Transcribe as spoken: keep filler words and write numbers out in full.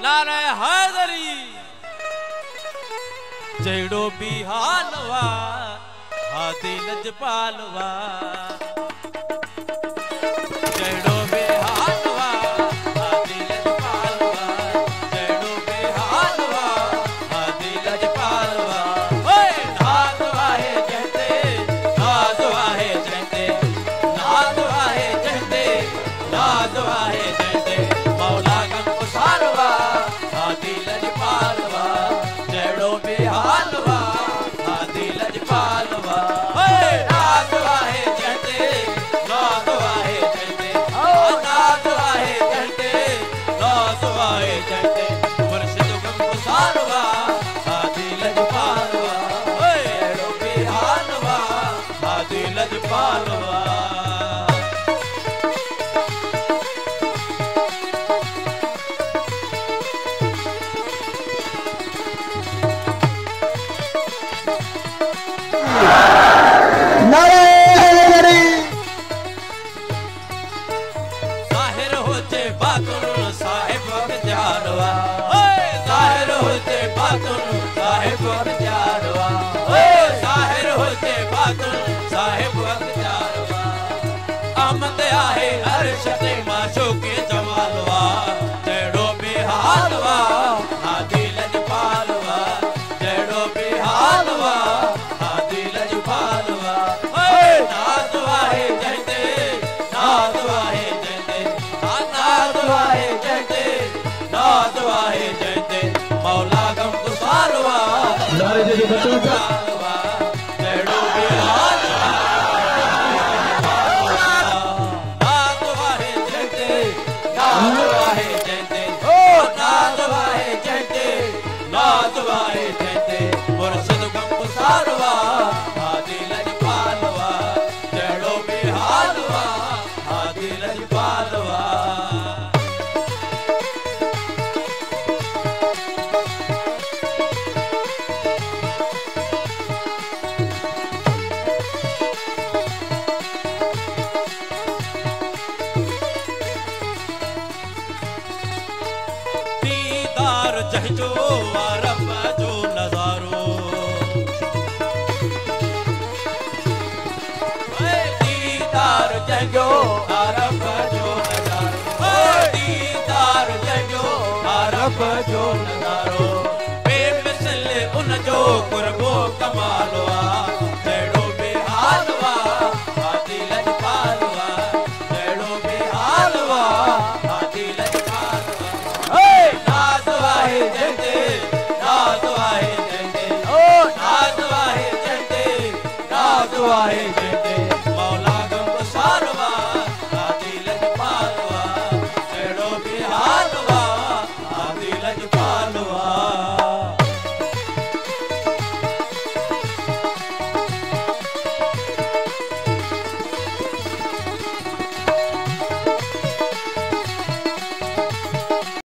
नारे हैदरी जड़ो बिहालवा हाथी लजपालवा जड़ो बिहालवा हाथी लजपालवा जड़ो बिहालवा हाथी लजपालवा ओए नादवा है जहते नादवा है जहते नादवा है जहते नादवा है जहते मौला गम उसारवा हाथी लजपालवा जड़ो बिहालवा हाथी लजपालवा ओए नादवा है जहते नादवा है जहते नादवा है जहते नादवा है जहते मुर्शिद गम उसारवा हाथी लजपालवा ओए जड़ो बिहालवा हाथी लजपालवा साहिर होते बातुन साहिब अख्तियारवा ओए साहिर होते बातुन साहिब अख्तियारवा ओए साहिर होते बातुन साहिब अख्तियारवा अहमद आहे अर्श ते माशूके जमालवा जड़ो बिहालवा हाथी लजपालवा जड़ो बिहालवा हाथी लजपालवा ओए नादवा है जहते नादवा है जहते नादवा है जहते नादवा है जहते मौला गम गुसारवा नारे जो बच्चों का जड़ो बिहालवा नादवा है जहते नादवा है जहते ओ नादवा है जहते नादवा है जहते मुर्शिद गम गुसारवा हाथी लजपालवा जड़ो बिहालवा हाथी लजपालवा दीदार जहजो अरब जो नजारो ओए दीदार जहजो अरब जो नजारो ओए दीदार जहजो अरब जो